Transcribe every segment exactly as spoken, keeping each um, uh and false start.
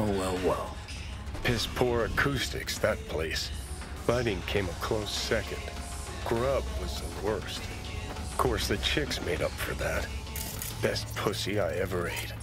Well, well, well. Piss poor acoustics, that place. Lighting came a close second. Grub was the worst. Of course, the chicks made up for that. Best pussy I ever ate.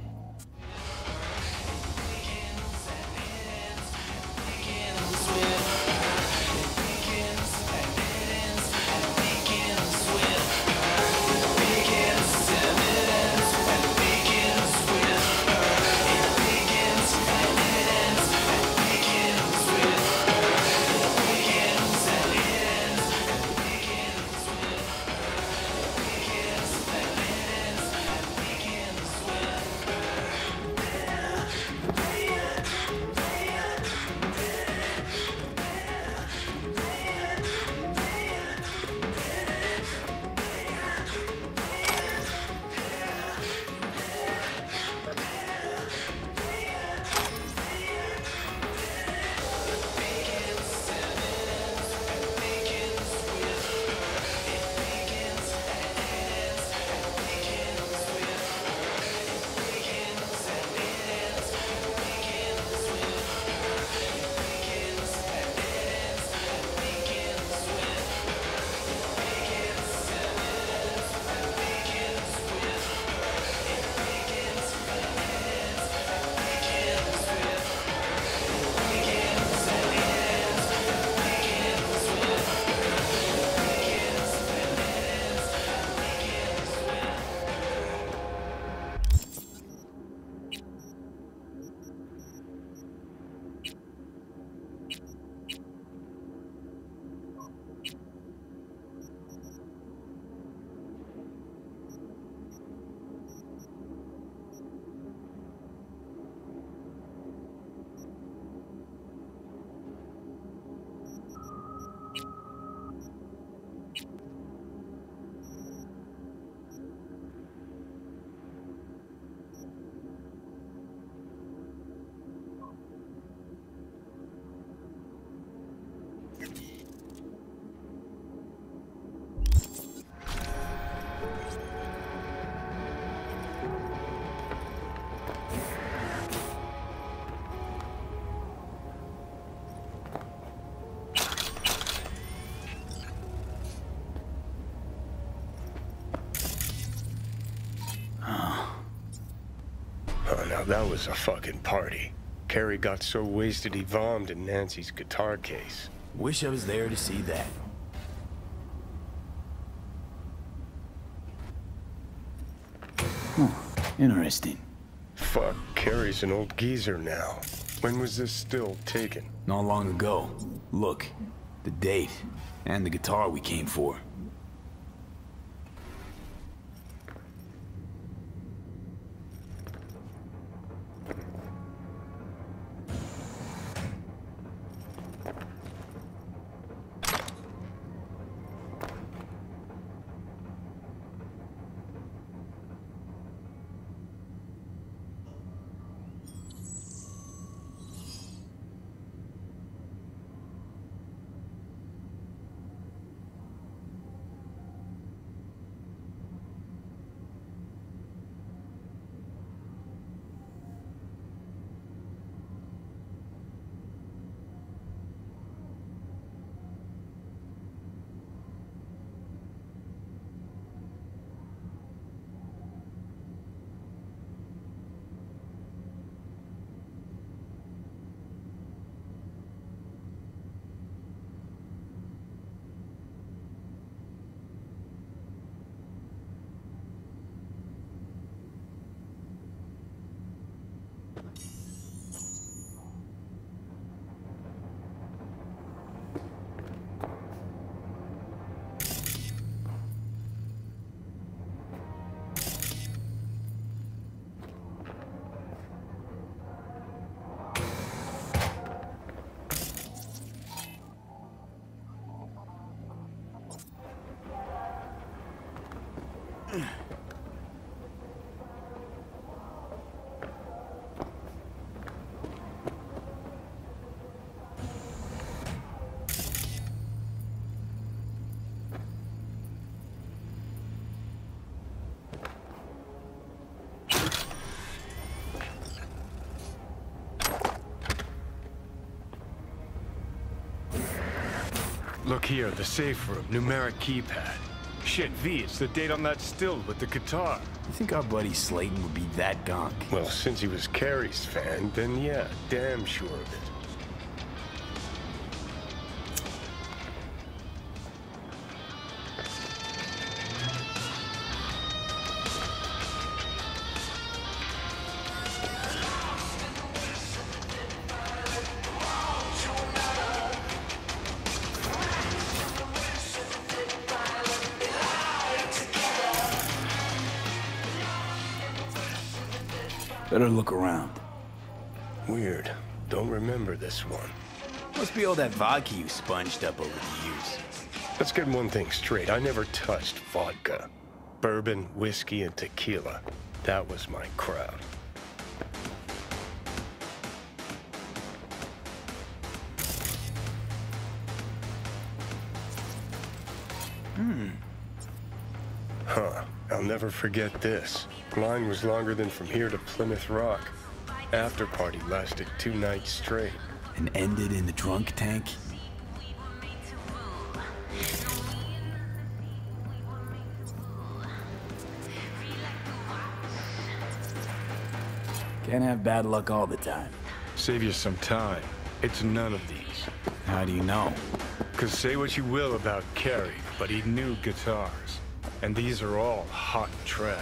That was a fucking party. Kerry got so wasted he vomed in Nancy's guitar case. Wish I was there to see that. Oh, interesting. Fuck, Kerry's an old geezer now. When was this still taken? Not long ago. Look, the date, and the guitar we came for. Look here, the safe room, numeric keypad. Shit, V, it's the date on that still with the guitar. You think our buddy Slayton would be that gonk? Well, since he was Carrie's fan, then yeah, damn sure of it. Better look around. Weird. Don't remember this one. Must be all that vodka you sponged up over the years. Let's get one thing straight. I never touched vodka. Bourbon, whiskey, and tequila. That was my crowd. Hmm. Huh. I'll never forget this. Line was longer than from here to Plymouth Rock. After party lasted two nights straight. And ended in the drunk tank? Can't have bad luck all the time. Save you some time. It's none of these. How do you know? Cause say what you will about Carrie, but he knew guitars. And these are all hot trash.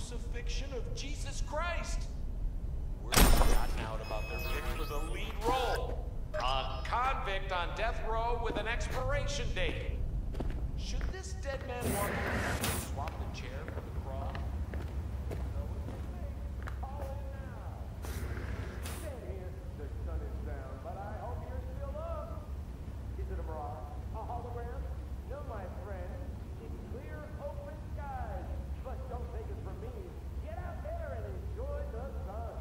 crucifixion of Jesus Christ. Word has gotten out about their pick for the lead role. A convict on death row with an expiration date. Should this dead man walk in and swap the chair for the cross? So what do you think? Call it now. Stay here. The sun is down, but I hope you're still up. Is it a mirage? A hologram? No, my friend. It's clear, open skies. But don't take it from me. Get out there and enjoy the sun.